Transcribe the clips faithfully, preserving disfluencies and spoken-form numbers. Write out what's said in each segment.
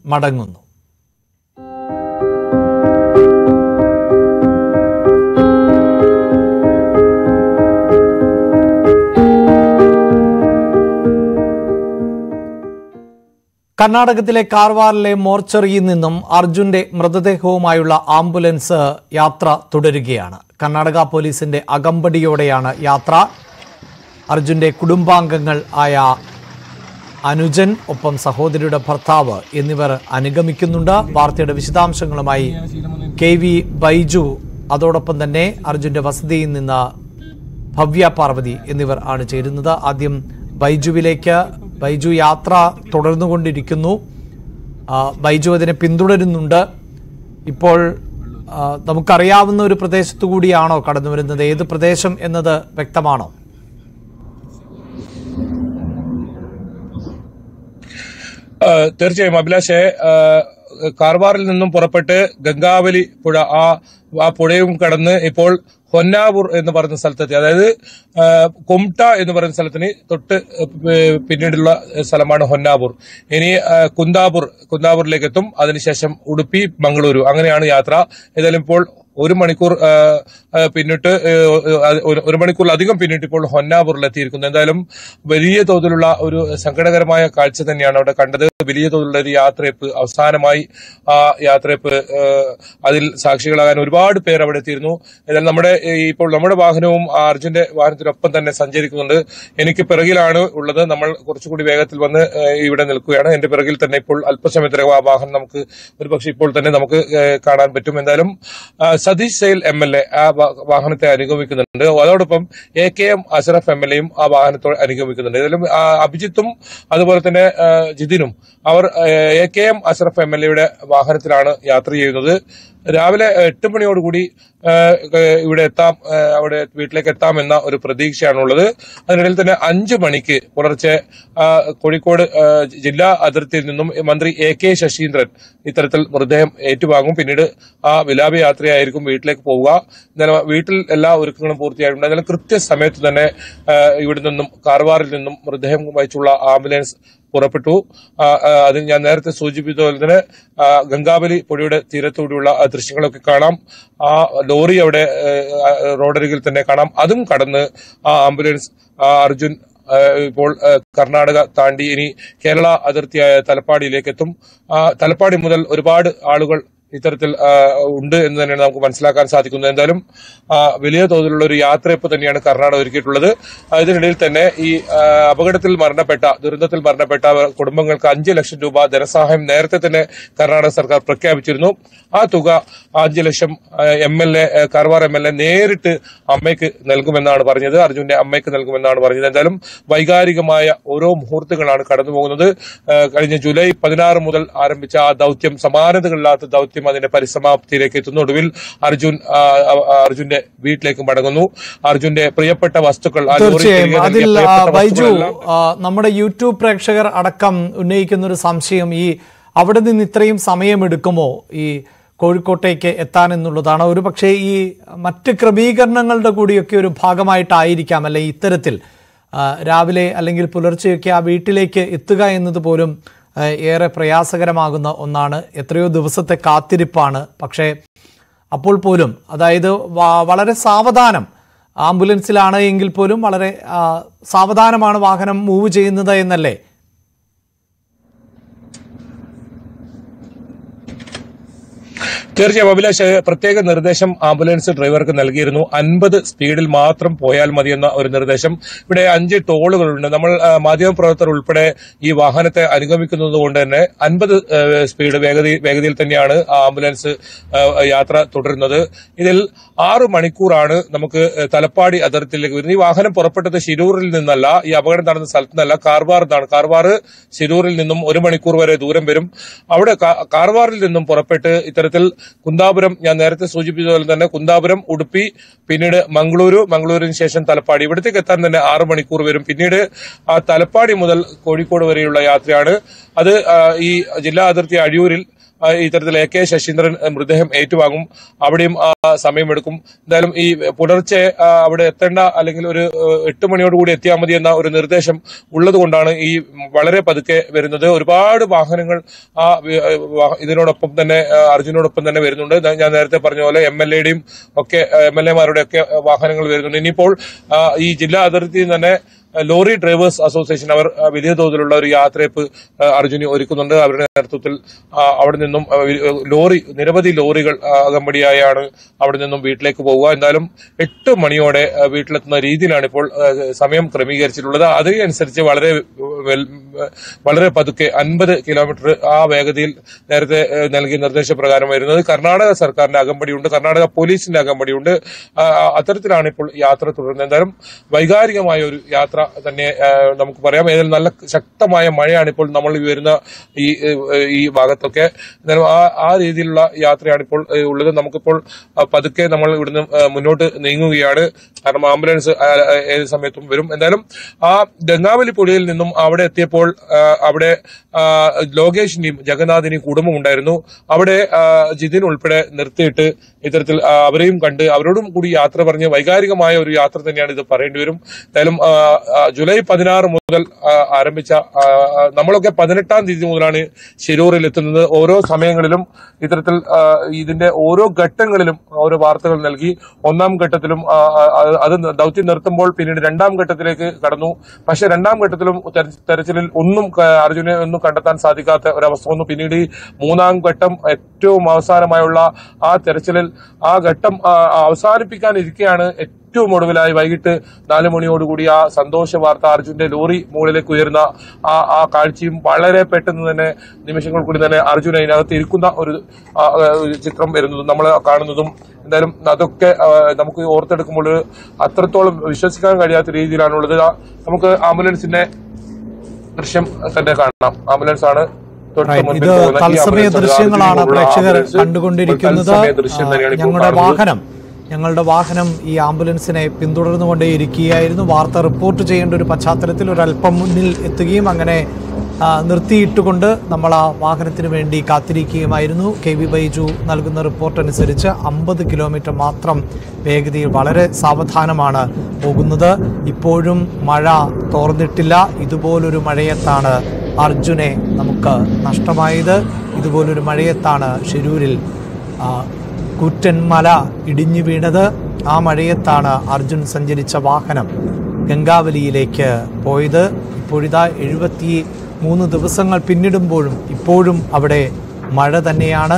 മടങ്ങുന്നു. കർണാടകത്തിലെ കാർവാറിലെ മോർച്ചറിയിൽ നിന്നും അർജുന്റെ മൃതദേഹവുമായുള്ള ആംബുലൻസ് യാത്ര തുടരുകയാണ്. കർണാടക പോലീസിന്റെ അകമ്പടിയോടെയാണ് യാത്ര. അർജുന്റെ കുടുംബാംഗങ്ങൾ ആയ അനുജൻ, ഒപ്പം സഹോദരിയുടെ ഭർത്താവ് എന്നിവർ അനുഗമിക്കുന്നുണ്ട്. വാർത്തയുടെ വിശദാംശങ്ങളുമായി കെ വി ബൈജു, അതോടൊപ്പം തന്നെ അർജുന്റെ വസതിയിൽ നിന്ന് ഭവ്യ പാർവതി എന്നിവർ ആണ് ചേരുന്നത്. ആദ്യം ബൈജുവിലേക്ക്. ബൈജു, യാത്ര തുടർന്നുകൊണ്ടിരിക്കുന്നു. ബൈജു അതിനെ പിന്തുടരുന്നുണ്ട്. ഇപ്പോൾ നമുക്കറിയാവുന്ന ഒരു പ്രദേശത്തു കൂടിയാണോ കടന്നു വരുന്നത്? ഏത് പ്രദേശം എന്നത് വ്യക്തമാണോ? തീർച്ചയായും അഭിലാഷേ, കാർവാറിൽ നിന്നും പുറപ്പെട്ട് ഗംഗാവലി പുഴ, ആ ആ പുഴയും കടന്ന് ഇപ്പോൾ ഹൊന്നാപൂർ എന്ന് പറയുന്ന സ്ഥലത്തെത്തി. അതായത് കൊംട്ട എന്ന് പറയുന്ന സ്ഥലത്തിന് തൊട്ട് പിന്നീടുള്ള സ്ഥലമാണ് ഹൊന്നാപൂർ. ഇനി കുന്താപൂർ കുന്താപൂരിലേക്ക് എത്തും. അതിനുശേഷം ഉടുപ്പി, മംഗളൂരു, അങ്ങനെയാണ് യാത്ര. ഏതായാലും ഇപ്പോൾ ഒരു മണിക്കൂർ പിന്നിട്ട് ഒരു മണിക്കൂറിലധികം പിന്നിട്ട് ഇപ്പോൾ ഹൊന്നാപൂരിൽ എത്തിയിരിക്കുന്നു. എന്തായാലും വലിയ തോതിലുള്ള ഒരു സങ്കടകരമായ കാഴ്ച തന്നെയാണ് അവിടെ കണ്ടത്. വലിയ തോതിലുള്ള ഒരു യാത്രയപ്പ്, അവസാനമായി ആ യാത്രയപ്പ്, അതിൽ സാക്ഷികളാകാൻ ഒരുപാട് പേർ അവിടെ എത്തിയിരുന്നു. ഏതായാലും നമ്മുടെ ഇപ്പോൾ നമ്മുടെ വാഹനവും അർജുന്റെ വാഹനത്തിനൊപ്പം തന്നെ സഞ്ചരിക്കുന്നുണ്ട്. എനിക്ക് പിറകിലാണ് ഉള്ളത്. നമ്മൾ കുറച്ചുകൂടി വേഗത്തിൽ വന്ന് ഇവിടെ നിൽക്കുകയാണ്. എന്റെ പിറകിൽ തന്നെ ഇപ്പോൾ അല്പസമയത്തിനകം ആ വാഹനം നമുക്ക് ഒരുപക്ഷെ ഇപ്പോൾ തന്നെ നമുക്ക് കാണാൻ പറ്റും. എന്തായാലും Satheesh Sail M L A ആ വാഹനത്തെ അനുഗമിക്കുന്നുണ്ട്. അതോടൊപ്പം A K M Ashraf M L എയും ആ വാഹനത്തോട് അനുഗമിക്കുന്നുണ്ട്. ഏതായാലും അഭിജിത്തും അതുപോലെ തന്നെ ജിതിനും അവർ A K M Ashraf M L എയുടെ വാഹനത്തിലാണ് യാത്ര ചെയ്യുന്നത്. രാവിലെ എട്ട് മണിയോടുകൂടി ഇവിടെ എത്താം, അവിടെ വീട്ടിലേക്ക് എത്താം എന്ന ഒരു പ്രതീക്ഷയാണുള്ളത്. അതിനിടയിൽ തന്നെ അഞ്ചു മണിക്ക് പുലർച്ചെ കോഴിക്കോട് ജില്ലാ അതിർത്തിയിൽ നിന്നും മന്ത്രി എ കെ ശശീന്ദ്രൻ ഇത്തരത്തിൽ മൃതദേഹം ഏറ്റുവാങ്ങും. പിന്നീട് ആ വിലാപ യാത്രയായിരിക്കും വീട്ടിലേക്ക് പോവുക. എന്നാലും വീട്ടിൽ എല്ലാ ഒരുക്കങ്ങളും പൂർത്തിയായിട്ടുണ്ട്. എന്നാലും കൃത്യസമയത്ത് തന്നെ ഇവിടെ നിന്നും കാർവാറിൽ നിന്നും മൃതദേഹം വഹിച്ചുള്ള ആംബുലൻസ് പുറപ്പെട്ടു. അതിന് ഞാൻ നേരത്തെ സൂചിപ്പിച്ചതുപോലെ തന്നെ ഗംഗാവലി പുഴയുടെ തീരത്തോടെയുള്ള ദൃശ്യങ്ങളൊക്കെ കാണാം. ആ ലോറി അവിടെ റോഡരികിൽ തന്നെ കാണാം. അതും കടന്ന് ആ ആംബുലൻസ് അർജുൻ ഇപ്പോൾ കർണാടക താണ്ടി ഇനി കേരള അതിർത്തിയായ തലപ്പാടിയിലേക്ക് എത്തും. തലപ്പാടി മുതൽ ഒരുപാട് ആളുകൾ ഇത്തരത്തിൽ ഉണ്ട് എന്ന് തന്നെയാണ് നമുക്ക് മനസ്സിലാക്കാൻ സാധിക്കുന്നത്. എന്തായാലും വലിയ തോതിലുള്ള ഒരു യാത്രയപ്പ് തന്നെയാണ് കർണാടക ഒരുക്കിയിട്ടുള്ളത്. ഇതിനിടയിൽ തന്നെ ഈ അപകടത്തിൽ മരണപ്പെട്ട, ദുരന്തത്തിൽ മരണപ്പെട്ട കുടുംബങ്ങൾക്ക് അഞ്ച് ലക്ഷം രൂപ ധനസഹായം നേരത്തെ തന്നെ കർണാടക സർക്കാർ പ്രഖ്യാപിച്ചിരുന്നു. ആ തുക അഞ്ച് ലക്ഷം M L A Karwar M L A നേരിട്ട് അമ്മയ്ക്ക് നൽകുമെന്നാണ് പറഞ്ഞത്. അർജുന്റെ അമ്മയ്ക്ക് നൽകുമെന്നാണ് പറഞ്ഞത്. എന്തായാലും വൈകാരികമായ ഓരോ മുഹൂർത്തങ്ങളാണ് കടന്നു പോകുന്നത്. കഴിഞ്ഞ ജൂലൈ പതിനാറ് മുതൽ ആരംഭിച്ച ആ ദൌത്യം, സമാനതകളില്ലാത്ത ദൌത്യം അതിന്റെ പരിസമാപ്തിയിലേക്ക് എത്തുന്നു. ഒടുവിൽ അർജുൻ അർജുന്റെ വീട്ടിലേക്ക് മടങ്ങുന്നു. അർജുന്റെ പ്രിയപ്പെട്ട വസ്തുക്കൾ അതിൽ ബൈജു, നമ്മുടെ യൂട്യൂബ് പ്രേക്ഷകർ അടക്കം ഉന്നയിക്കുന്ന ഒരു സംശയം, ഈ അവിടെ നിന്ന് ഇത്രയും സമയമെടുക്കുമോ ഈ കോഴിക്കോട്ടേക്ക് എത്താൻ എന്നുള്ളതാണ്. ഒരു പക്ഷേ ഈ മറ്റ് ക്രമീകരണങ്ങളുടെ കൂടിയൊക്കെ ഒരു ഭാഗമായിട്ടായിരിക്കാം അല്ലെ ഇത്തരത്തിൽ രാവിലെ അല്ലെങ്കിൽ പുലർച്ചെയൊക്കെ ആ വീട്ടിലേക്ക് എത്തുക എന്നത് പോലും ഏറെ പ്രയാസകരമാകുന്ന ഒന്നാണ്. എത്രയോ ദിവസത്തെ കാത്തിരിപ്പാണ്. പക്ഷേ അപ്പോൾ പോലും, അതായത് വളരെ സാവധാനം, ആംബുലൻസിലാണ് എങ്കിൽ പോലും വളരെ സാവധാനമാണ് വാഹനം മൂവ് ചെയ്യുന്നത് എന്നല്ലേ? തീർച്ചയായും അഭിലാഷ്, പ്രത്യേക നിർദ്ദേശം ആംബുലൻസ് ഡ്രൈവർക്ക് നൽകിയിരുന്നു. അൻപത് സ്പീഡിൽ മാത്രം പോയാൽ മതിയെന്ന ഒരു നിർദ്ദേശം. ഇവിടെ അഞ്ച് ടോളുകളുണ്ട്. നമ്മൾ മാധ്യമപ്രവർത്തകർ ഉൾപ്പെടെ ഈ വാഹനത്തെ അനുഗമിക്കുന്നത് കൊണ്ട് തന്നെ അൻപത് സ്പീഡ് വേഗത വേഗതയിൽ തന്നെയാണ് ആംബുലൻസ് യാത്ര തുടരുന്നത്. ഇതിൽ ആറ് മണിക്കൂറാണ് നമുക്ക് തലപ്പാടി അതിർത്തിയിലേക്ക് വരുന്നത്. ഈ വാഹനം പുറപ്പെട്ടത് ശിരൂരിൽ നിന്നല്ല, ഈ അപകടം നടന്ന സ്ഥലത്ത് നിന്നല്ല, കാർവാറിൽ നിന്നാണ്. കാർവാർ ശിരൂരിൽ നിന്നും ഒരു മണിക്കൂർ വരെ ദൂരം വരും. അവിടെ കാർവാറിൽ നിന്നും പുറപ്പെട്ട് ഇത്തരത്തിൽ കുന്താപുരം, ഞാൻ നേരത്തെ സൂചിപ്പിച്ചതുപോലെ തന്നെ കുന്താപുരം, ഉടുപ്പി, പിന്നീട് മംഗളൂരു, മംഗളൂരിന് ശേഷം തലപ്പാടി. ഇവിടത്തേക്ക് എത്താൻ തന്നെ ആറ് മണിക്കൂർ വരും. പിന്നീട് ആ തലപ്പാടി മുതൽ കോഴിക്കോട് വരെയുള്ള യാത്രയാണ്. അത് ഈ ജില്ലാ അതിർത്തി അഴിയൂരിൽ ഇത്തരത്തിൽ എ കെ ശശീന്ദ്രൻ മൃതദേഹം ഏറ്റുവാങ്ങും. അവിടെയും സമയമെടുക്കും. എന്തായാലും ഈ പുലർച്ചെ അവിടെ എത്തേണ്ട അല്ലെങ്കിൽ ഒരു എട്ട് മണിയോടുകൂടി എത്തിയാൽ മതി എന്ന ഒരു നിർദ്ദേശം ഉള്ളത് കൊണ്ടാണ് ഈ വളരെ പതുക്കെ വരുന്നത്. ഒരുപാട് വാഹനങ്ങൾ ആ ഇതിനോടൊപ്പം തന്നെ അർജുനോടൊപ്പം തന്നെ വരുന്നുണ്ട്. ഞാൻ നേരത്തെ പറഞ്ഞ പോലെ എം എൽ എയുടെയും ഒക്കെ എം എൽ എമാരുടെ ഒക്കെ വാഹനങ്ങൾ വരുന്നുണ്ട്. ഇനിയിപ്പോൾ ഈ ജില്ലാ അതിർത്തിയിൽ തന്നെ ലോറി ഡ്രൈവേഴ്സ് അസോസിയേഷൻ അവർ വലിയ തോതിലുള്ള ഒരു യാത്രയപ്പ് അർജുന് ഒരുക്കുന്നുണ്ട്. അവരുടെ നേതൃത്വത്തിൽ അവിടെ നിന്നും ലോറി നിരവധി ലോറികൾ അകമ്പടിയായാണ് അവിടെ നിന്നും വീട്ടിലേക്ക് പോവുക. എന്തായാലും എട്ട് മണിയോടെ വീട്ടിലെത്തുന്ന രീതിയിലാണ് ഇപ്പോൾ സമയം ക്രമീകരിച്ചിട്ടുള്ളത്. അതിനനുസരിച്ച് വളരെ വളരെ പതുക്കെ അൻപത് കിലോമീറ്റർ ആ വേഗതയിൽ നേരത്തെ നൽകിയ നിർദ്ദേശപ്രകാരം വരുന്നത്. കർണാടക സർക്കാരിന്റെ അകമ്പടിയുണ്ട്, കർണാടക പോലീസിന്റെ അകമ്പടിയുണ്ട്. അത്തരത്തിലാണ് ഇപ്പോൾ യാത്ര തുടരുന്നത്. എന്തായാലും വൈകാരികമായ ഒരു യാത്ര തന്നെ നമുക്ക് പറയാം. ഏതായാലും നല്ല ശക്തമായ മഴയാണ് ഇപ്പോൾ നമ്മൾ വരുന്ന ഈ ഈ ഭാഗത്തൊക്കെ. എന്തായാലും ആ ആ രീതിയിലുള്ള യാത്രയാണ് ഇപ്പോൾ ഉള്ളത്. നമുക്കിപ്പോൾ പതുക്കെ നമ്മൾ ഇവിടുന്ന് മുന്നോട്ട് നീങ്ങുകയാണ്. കാരണം ആംബുലൻസ് ഏത് സമയത്തും വരും. എന്തായാലും ആ ഗംഗാവലി പുഴയിൽ നിന്നും അവിടെ എത്തിയപ്പോൾ അവിടെ ലോകേഷിന്റെയും ജഗന്നാഥിന്റെയും കുടുംബം ഉണ്ടായിരുന്നു. അവിടെ ജിതിൻ ഉൾപ്പെടെ നിർത്തിയിട്ട് ഇത്തരത്തിൽ അവരെയും കണ്ട് അവരോടും കൂടി യാത്ര പറഞ്ഞ് വൈകാരികമായ ഒരു യാത്ര തന്നെയാണ് ഇത് പറയേണ്ടി വരും. എന്തായാലും ജൂലൈ പതിനാറ് മുതൽ ആരംഭിച്ച നമ്മളൊക്കെ പതിനെട്ടാം തീയതി മുതലാണ് ശിരൂരിൽ എത്തുന്നത്. ഓരോ സമയങ്ങളിലും ഇത്തരത്തിൽ ഇതിന്റെ ഓരോ ഘട്ടങ്ങളിലും ഓരോ വാർത്തകൾ നൽകി. ഒന്നാം ഘട്ടത്തിലും അത് ദൗത്യം നിർത്തുമ്പോൾ പിന്നീട് രണ്ടാം ഘട്ടത്തിലേക്ക് കടന്നു. പക്ഷെ രണ്ടാം ഘട്ടത്തിലും തെരച്ചിലിൽ ഒന്നും അർജുനെ ഒന്നും കണ്ടെത്താൻ സാധിക്കാത്ത ഒരവസ്ഥ വന്നു. പിന്നീട് മൂന്നാം ഘട്ടം ഏറ്റവും അവസാനമായുള്ള ആ തെരച്ചിലിൽ ആ ഘട്ടം അവസാനിപ്പിക്കാനിരിക്കെയാണ് ഏറ്റവും ഒടുവിലായി വൈകിട്ട് നാല് മണിയോടുകൂടി ആ സന്തോഷ വാർത്ത അർജുന്റെ ലോറി മുകളിലേക്ക് ഉയർന്ന ആ ആ കാഴ്ചയും വളരെ പെട്ടെന്ന് തന്നെ നിമിഷങ്ങൾ കൂടി തന്നെ അർജുൻ അതിനകത്ത് ഇരിക്കുന്ന ഒരു ചിത്രം വരുന്നതും നമ്മൾ കാണുന്നതും എന്തായാലും അതൊക്കെ നമുക്ക് ഓർത്തെടുക്കുമ്പോൾ അത്രത്തോളം വിശ്വസിക്കാൻ കഴിയാത്ത രീതിയിലാണുള്ളത്. നമുക്ക് ആംബുലൻസിന്റെ ദൃശ്യം തന്നെ കാണാം. ആംബുലൻസ് ആണ് ഇത് തത്സമയ ദൃശ്യങ്ങളാണ് പ്രേക്ഷകർ കണ്ടുകൊണ്ടിരിക്കുന്നത്. ഞങ്ങളുടെ വാഹനം ഞങ്ങളുടെ വാഹനം ഈ ആംബുലൻസിനെ പിന്തുടർന്നുകൊണ്ടേയിരിക്കുകയായിരുന്നു. വാർത്ത റിപ്പോർട്ട് ചെയ്യേണ്ട ഒരു പശ്ചാത്തലത്തിൽ ഒരല്പം മുന്നിൽ എത്തുകയും അങ്ങനെ നിർത്തിയിട്ടുകൊണ്ട് നമ്മൾ ആ വാഹനത്തിന് വേണ്ടി കാത്തിരിക്കുകയുമായിരുന്നു. കെ വി ബൈജു നൽകുന്ന റിപ്പോർട്ട് അനുസരിച്ച് അമ്പത് കിലോമീറ്റർ മാത്രം വേഗതയിൽ വളരെ സാവധാനമാണ് പോകുന്നത്. ഇപ്പോഴും മഴ തോർന്നിട്ടില്ല. ഇതുപോലൊരു മഴയത്താണ് അർജുനെ നമുക്ക് നഷ്ടമായത്. ഇതുപോലൊരു മഴയത്താണ് ശിരൂരിൽ കൂറ്റൻ മല ഇടിഞ്ഞു വീണത്. ആ മഴയത്താണ് അർജുൻ സഞ്ചരിച്ച വാഹനം ഗംഗാവലിയിലേക്ക് പോയത്. ഇപ്പോഴിതാ എഴുപത്തി മൂന്ന് ദിവസങ്ങൾ പിന്നിടുമ്പോഴും ഇപ്പോഴും അവിടെ മഴ തന്നെയാണ്.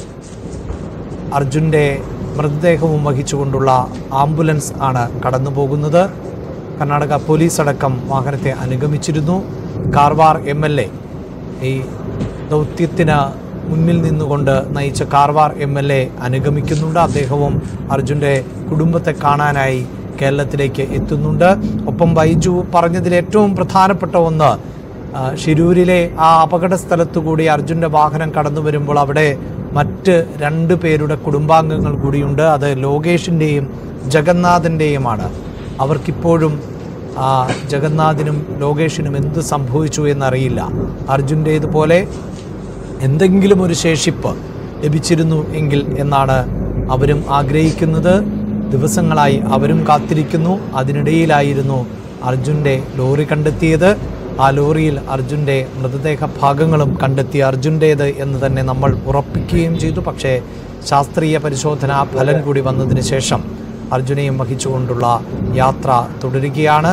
അർജുൻ്റെ മൃതദേഹവും വഹിച്ചുകൊണ്ടുള്ള ആംബുലൻസ് ആണ് കടന്നു പോകുന്നത്. കർണാടക പോലീസ് അടക്കം വാഹനത്തെ അനുഗമിച്ചിരുന്നു. കാർവാർ എം എൽ എ ഈ ദൗത്യത്തിന് മുന്നിൽ നിന്നുകൊണ്ട് നയിച്ച കാർവാർ എം എൽ എ അനുഗമിക്കുന്നുണ്ട്. അദ്ദേഹവും അർജുൻ്റെ കുടുംബത്തെ കാണാനായി കേരളത്തിലേക്ക് എത്തുന്നുണ്ട്. ഒപ്പം ബൈജു പറഞ്ഞതിൽ ഏറ്റവും പ്രധാനപ്പെട്ട ഒന്ന് ശിരൂരിലെ ആ അപകട സ്ഥലത്തുകൂടി അർജുൻ്റെ വാഹനം കടന്നു വരുമ്പോൾ അവിടെ മറ്റ് രണ്ട് പേരുടെ കുടുംബാംഗങ്ങൾ കൂടിയുണ്ട്. അത് ലോകേഷിൻ്റെയും ജഗന്നാഥൻ്റെയുമാണ്. അവർക്കിപ്പോഴും ജഗന്നാഥിനും ലോകേഷിനും എന്ത് സംഭവിച്ചു എന്നറിയില്ല. അർജുൻ്റേതുപോലെ എന്തെങ്കിലും ഒരു ശേഷിപ്പ് ലഭിച്ചിരുന്നു എങ്കിൽ എന്നാണ് അവരും ആഗ്രഹിക്കുന്നത്. ദിവസങ്ങളായി അവരും കാത്തിരിക്കുന്നു. അതിനിടയിലായിരുന്നു അർജുൻ്റെ ലോറി കണ്ടെത്തിയത്. ആ ലോറിയിൽ അർജുൻ്റെ മൃതദേഹ ഭാഗങ്ങളും കണ്ടെത്തി അർജുൻ്റേത് എന്ന് തന്നെ നമ്മൾ ഉറപ്പിക്കുകയും ചെയ്തു. പക്ഷേ ശാസ്ത്രീയ പരിശോധനാ ഫലം കൂടി വന്നതിന് ശേഷം അർജുനെയും വഹിച്ചുകൊണ്ടുള്ള യാത്ര തുടരുകയാണ്.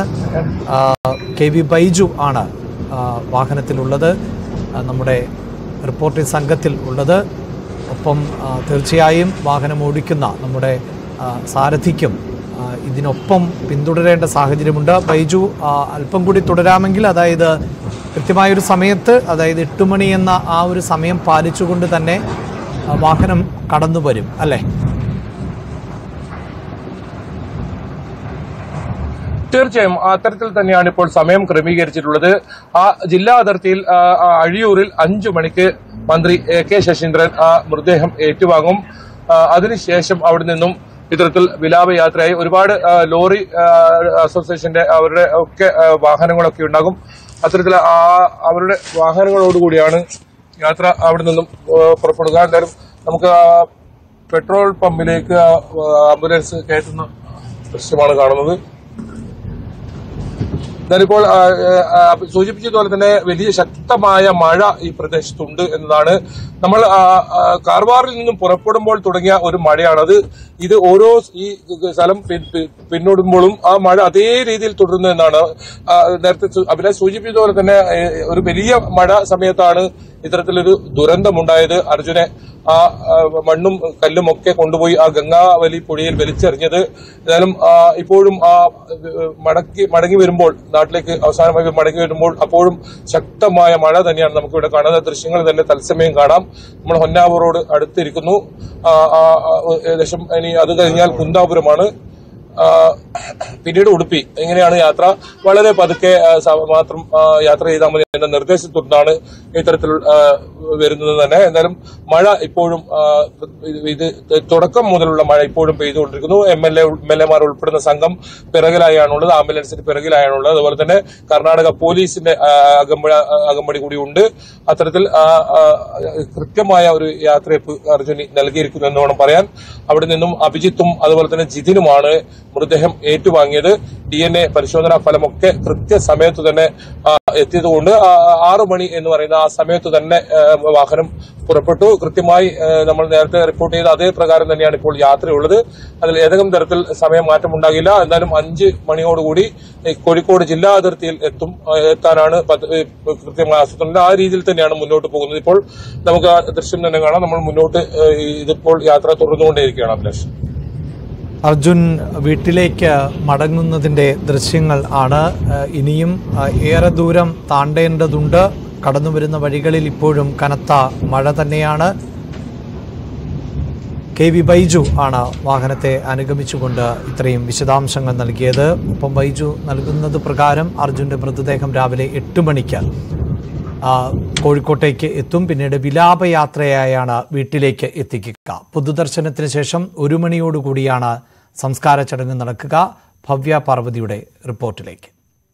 കെ വി ബൈജു ആണ് വാഹനത്തിലുള്ളത്, നമ്മുടെ റിപ്പോർട്ടിംഗ് സംഘത്തിൽ ഉള്ളത്. ഒപ്പം തീർച്ചയായും വാഹനം ഓടിക്കുന്ന നമ്മുടെ സാരഥിക്കും ഇതിനൊപ്പം പിന്തുടരേണ്ട സാഹചര്യമുണ്ട്. ബൈജു അല്പം കൂടി തുടരാമെങ്കിൽ, അതായത് കൃത്യമായൊരു സമയത്ത്, അതായത് എട്ട് മണി എന്ന ആ ഒരു സമയം പാലിച്ചുകൊണ്ട് തന്നെ വാഹനം കടന്നു വരും അല്ലേ? തീർച്ചയായും അത്തരത്തിൽ തന്നെയാണ് ഇപ്പോൾ സമയം ക്രമീകരിച്ചിട്ടുള്ളത്. ആ ജില്ലാ അതിർത്തിയിൽ അഴിയൂരിൽ അഞ്ചു മണിക്ക് മന്ത്രി എ കെ ശശീന്ദ്രൻ ആ മൃതദേഹം ഏറ്റുവാങ്ങും. അതിനുശേഷം അവിടെ നിന്നും ഇത്തരത്തിൽ വിലാപയാത്രയായി ഒരുപാട് ലോറി അസോസിയേഷന്റെ അവരുടെ ഒക്കെ വാഹനങ്ങളൊക്കെ ഉണ്ടാകും. അത്തരത്തിൽ ആ അവരുടെ വാഹനങ്ങളോടുകൂടിയാണ് യാത്ര അവിടെ നിന്നും പുറപ്പെടുക. എന്തായാലും നമുക്ക് പെട്രോൾ പമ്പിലേക്ക് ആംബുലൻസ് കയറ്റുന്ന ദൃശ്യമാണ് കാണുന്നത്. എന്നാലിപ്പോൾ സൂചിപ്പിച്ചതുപോലെ തന്നെ വലിയ ശക്തമായ മഴ ഈ പ്രദേശത്തുണ്ട് എന്നതാണ്. നമ്മൾ കാർവാറിൽ നിന്നും പുറപ്പെടുമ്പോൾ തുടങ്ങിയ ഒരു മഴയാണത്. ഇത് ഓരോ ഈ സ്ഥലം പിന്നോടുമ്പോഴും ആ മഴ അതേ രീതിയിൽ തുടരുന്നു എന്നാണ്. നേരത്തെ അഭിലാഷ് സൂചിപ്പിച്ചതുപോലെ തന്നെ ഒരു വലിയ മഴ സമയത്താണ് ഇത്തരത്തിലൊരു ദുരന്തമുണ്ടായത്. അർജുനെ ആ മണ്ണും കല്ലും ഒക്കെ കൊണ്ടുപോയി ആ ഗംഗാവലി പുഴയിൽ വലിച്ചെറിഞ്ഞത്. ഏതായാലും ഇപ്പോഴും ആ മടക്കി മടങ്ങി വരുമ്പോൾ നാട്ടിലേക്ക് അവസാനമായി മടങ്ങി വരുമ്പോൾ അപ്പോഴും ശക്തമായ മഴ തന്നെയാണ് നമുക്കിവിടെ കാണുന്നത്. ദൃശ്യങ്ങൾ തന്നെ തത്സമയം കാണാം. നമ്മൾ ഹൊന്നാവൂറോട് അടുത്തിരിക്കുന്നു. ഏകദേശം ഇനി അത് കഴിഞ്ഞാൽ കുന്താപുരമാണ്, പിന്നീട് ഉടുപ്പി. ഇങ്ങനെയാണ് യാത്ര. വളരെ പതുക്കെ മാത്രം യാത്ര ചെയ്താൽ മതി എന്ന നിർദ്ദേശത്തോടാണ് ഇത്തരത്തിൽ വരുന്നത് തന്നെ. എന്തായാലും മഴ ഇപ്പോഴും ഇത് തുടക്കം മുതലുള്ള മഴ ഇപ്പോഴും പെയ്തുകൊണ്ടിരിക്കുന്നു. M L A M L എമാർ ഉൾപ്പെടുന്ന സംഘം പിറകിലായാണുള്ളത്, ആംബുലൻസിന് പിറകിലായാണുള്ളത്. അതുപോലെ തന്നെ കർണാടക പോലീസിന്റെ അകമ്പടി അകമ്പടി കൂടി ഉണ്ട്. അത്തരത്തിൽ കൃത്യമായ ഒരു യാത്രയപ്പ് അർജുനി നൽകിയിരിക്കുന്നു എന്ന് വേണം പറയാൻ. അവിടെ നിന്നും അഭിജിത്തും അതുപോലെ തന്നെ ജിതിനുമാണ് മൃതദേഹം ഏറ്റുവാങ്ങിയത്. ഡി എൻ എ പരിശോധനാ ഫലമൊക്കെ കൃത്യസമയത്ത് തന്നെ എത്തിയതുകൊണ്ട് ആറു മണി എന്ന് പറയുന്ന ആ സമയത്ത് തന്നെ വാഹനം പുറപ്പെട്ടു. കൃത്യമായി നമ്മൾ നേരത്തെ റിപ്പോർട്ട് ചെയ്ത അതേ പ്രകാരം തന്നെയാണ് ഇപ്പോൾ യാത്രയുള്ളത്. അതിൽ ഏതെങ്കിലും തരത്തിൽ സമയം മാറ്റമുണ്ടാകില്ല. എന്നാലും അഞ്ച് മണിയോടുകൂടി കോഴിക്കോട് ജില്ലാ അതിർത്തിയിൽ എത്തും എത്താനാണ് കൃത്യമായ ആസൂത്രണം. ആ രീതിയിൽ തന്നെയാണ് മുന്നോട്ട് പോകുന്നത്. ഇപ്പോൾ നമുക്ക് ആ ദൃശ്യം തന്നെ കാണാം. നമ്മൾ മുന്നോട്ട് ഇതിപ്പോൾ യാത്ര തുടർന്നുകൊണ്ടേയിരിക്കുകയാണ്. അഭിലാഷ്, അർജുൻ വീട്ടിലേക്ക് മടങ്ങുന്നതിന്റെ ദൃശ്യങ്ങൾ ആണ്. ഇനിയും ഏറെ ദൂരം താണ്ടേണ്ടതുണ്ട്. കടന്നുവരുന്ന വഴികളിൽ ഇപ്പോഴും കനത്ത മഴ തന്നെയാണ്. കെ വി ബൈജു ആണ് വാഹനത്തെ അനുഗമിച്ചുകൊണ്ട് ഇത്രയും വിശദാംശങ്ങൾ നൽകിയത്. ഒപ്പം ബൈജു നൽകുന്നത് പ്രകാരം അർജുന്റെ മൃതദേഹം രാവിലെ എട്ട് മണിക്ക് കോഴിക്കോട്ടേക്ക് എത്തും. പിന്നീട് വിലാപയാത്രയായാണ് വീട്ടിലേക്ക് എത്തിക്കുക. പൊതുദർശനത്തിന് ശേഷം ഒരു മണിയോടുകൂടിയാണ് സംസ്കാര ചടങ്ങ് നടക്കുക. ഭവ്യ പാർവതിയുടെ റിപ്പോർട്ടിലേക്ക്.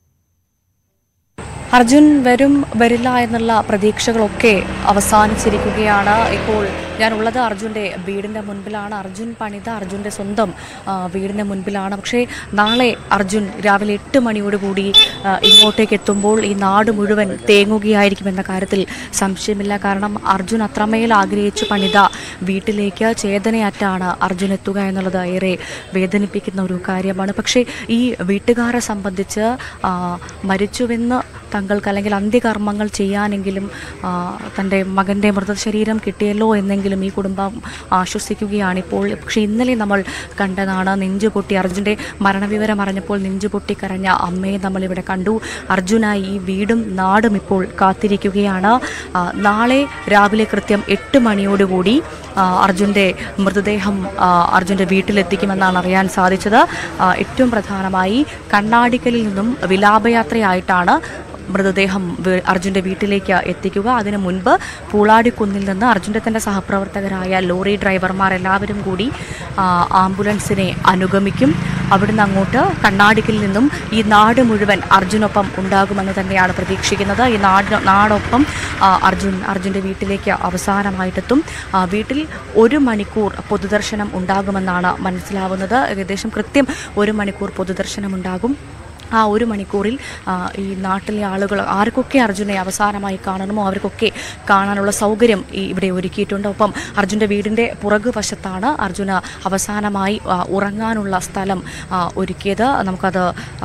അർജുൻ വരും വരില്ല എന്നുള്ള പ്രതീക്ഷകളൊക്കെ അവസാനിച്ചിരിക്കുകയാണ്. ഇപ്പോൾ ഞാനുള്ളത് അർജുൻ്റെ വീടിൻ്റെ മുൻപിലാണ്. അർജുൻ പണിത അർജുൻ്റെ സ്വന്തം വീടിൻ്റെ മുൻപിലാണ്. പക്ഷേ നാളെ അർജുൻ രാവിലെ എട്ട് മണിയോടുകൂടി ഇങ്ങോട്ടേക്ക് എത്തുമ്പോൾ ഈ നാട് മുഴുവൻ തേങ്ങുകയായിരിക്കുമെന്ന കാര്യത്തിൽ സംശയമില്ല. കാരണം അർജുൻ അത്രമേൽ ആഗ്രഹിച്ചു പണിത വീട്ടിലേക്ക് ചേതനയാറ്റാണ് അർജുൻ എത്തുക എന്നുള്ളത് ഏറെ വേദനിപ്പിക്കുന്ന ഒരു കാര്യമാണ്. പക്ഷേ ഈ വീട്ടുകാരെ സംബന്ധിച്ച് മരിച്ചുവെന്ന് തങ്ങൾക്ക് അല്ലെങ്കിൽ അന്ത്യകർമ്മങ്ങൾ ചെയ്യാനെങ്കിലും തൻ്റെ മകൻ്റെ മൃതശരീരം കിട്ടിയല്ലോ എന്നെങ്കിലും ഈ കുടുംബം ആശ്വസിക്കുകയാണിപ്പോൾ. പക്ഷേ ഇന്നലെ നമ്മൾ കണ്ടതാണ് നെഞ്ചുപൊട്ടി അർജുൻ്റെ മരണവിവരം അറിഞ്ഞപ്പോൾ നെഞ്ചുപൊട്ടി കരഞ്ഞ അമ്മയെ നമ്മളിവിടെ കണ്ടു. അർജുനായി ഈ വീടും നാടും ഇപ്പോൾ കാത്തിരിക്കുകയാണ്. നാളെ രാവിലെ കൃത്യം എട്ട് മണിയോടുകൂടി അർജുൻ്റെ മൃതദേഹം അർജുൻ്റെ വീട്ടിലെത്തിക്കുമെന്നാണ് അറിയാൻ സാധിച്ചത്. ഏറ്റവും പ്രധാനമായി കണ്ണാടിക്കലിൽ നിന്നും വിലാപയാത്രയായിട്ടാണ് മൃതദേഹം അർജുൻ്റെ വീട്ടിലേക്ക് എത്തിക്കുക. അതിനു മുൻപ് പൂളാടിക്കുന്നിൽ നിന്ന് അർജുൻ്റെ തൻ്റെ സഹപ്രവർത്തകരായ ലോറി ഡ്രൈവർമാർ എല്ലാവരും കൂടി ആംബുലൻസിനെ അനുഗമിക്കും. അവിടുന്ന് അങ്ങോട്ട് കണ്ണാടിക്കിൽ നിന്നും ഈ നാട് മുഴുവൻ അർജുനൊപ്പം ഉണ്ടാകുമെന്ന് തന്നെയാണ് പ്രതീക്ഷിക്കുന്നത്. ഈ നാട് നാടൊപ്പം അർജുൻ അർജുൻ്റെ വീട്ടിലേക്ക് അവസാനമായിട്ടെത്തും. വീട്ടിൽ ഒരു മണിക്കൂർ പൊതുദർശനം ഉണ്ടാകുമെന്നാണ് മനസ്സിലാവുന്നത്. ഏകദേശം കൃത്യം ഒരു മണിക്കൂർ പൊതുദർശനം ഉണ്ടാകും. ആ ഒരു മണിക്കൂറിൽ ഈ നാട്ടിലെ ആളുകൾ ആർക്കൊക്കെ അർജുനെ അവസാനമായി കാണണമോ അവർക്കൊക്കെ കാണാനുള്ള സൗകര്യം ഈ ഇവിടെ ഒരുക്കിയിട്ടുണ്ട്. ഒപ്പം അർജുൻ്റെ വീടിൻ്റെ പുറകു വശത്താണ് അർജുന് അവസാനമായി ഉറങ്ങാനുള്ള സ്ഥലം ഒരുക്കിയത്. നമുക്കത്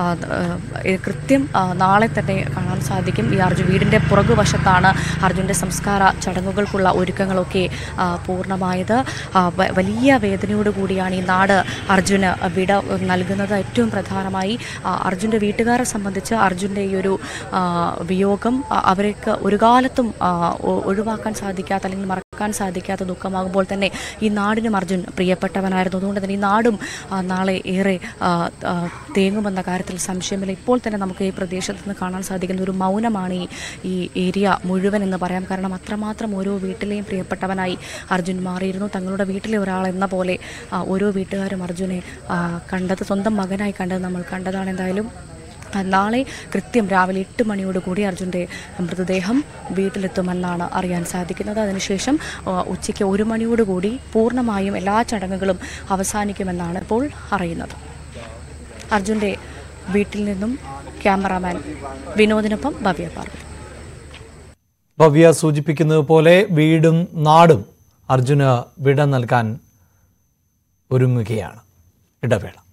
കൃത്യം നാളെ തന്നെ കാണാൻ സാധിക്കും. ഈ അർജുൻ വീടിൻ്റെ പുറകു വശത്താണ് അർജുൻ്റെ സംസ്കാര ചടങ്ങുകൾക്കുള്ള ഒരുക്കങ്ങളൊക്കെ പൂർണ്ണമായത്. വലിയ വേദനയോട് കൂടിയാണ് ഈ നാട് അർജുന് വിട നൽകുന്നത്. ഏറ്റവും പ്രധാനമായി അർജുൻ്റെ വീട്ടുകാരെ സംബന്ധിച്ച് അർജുൻ്റെ ഈ ഒരു വിയോഗം അവർക്ക് ഒരു കാലത്തും ഒഴിവാക്കാൻ സാധിക്കാത്ത അല്ലെങ്കിൽ മറക്കാൻ സാധിക്കാത്ത ദുഃഖമാകുമ്പോൾ തന്നെ ഈ നാടിനും അർജുൻ പ്രിയപ്പെട്ടവനായിരുന്നു. അതുകൊണ്ട് തന്നെ ഈ നാടും നാളെ ഏറെ തേങ്ങുമെന്ന കാര്യത്തിൽ സംശയമില്ല. ഇപ്പോൾ തന്നെ നമുക്ക് ഈ പ്രദേശത്ത് നിന്ന് കാണാൻ സാധിക്കുന്ന ഒരു മൗനമാണ് ഈ ഈ ഏരിയ മുഴുവൻ എന്ന് പറയാം. കാരണം അത്രമാത്രം ഓരോ വീട്ടിലെയും പ്രിയപ്പെട്ടവനായി അർജുൻ മാറിയിരുന്നു. തങ്ങളുടെ വീട്ടിലെ ഒരാൾ എന്ന പോലെ ഓരോ വീട്ടുകാരും അർജുനെ കണ്ടത് സ്വന്തം മകനായി കണ്ടത് നമ്മൾ കണ്ടതാണ്. എന്തായാലും നാളെ കൃത്യം രാവിലെ എട്ട് മണിയോടുകൂടി അർജുൻ്റെ മൃതദേഹം വീട്ടിലെത്തുമെന്നാണ് അറിയാൻ സാധിക്കുന്നത്. അതിനുശേഷം ഉച്ചയ്ക്ക് ഒരു മണിയോടുകൂടി പൂർണ്ണമായും എല്ലാ ചടങ്ങുകളും അവസാനിക്കുമെന്നാണ് ഇപ്പോൾ അറിയുന്നത്. അർജുൻ്റെ വീട്ടിൽ നിന്നും ക്യാമറാമാൻ വിനോദിനൊപ്പം ഭവ്യ പാർവതി. ഭവ്യ സൂചിപ്പിക്കുന്നത് പോലെ വീടും നാടും അർജുന് വിട നൽകാൻ ഒരുങ്ങുകയാണ്. ഇടവേള.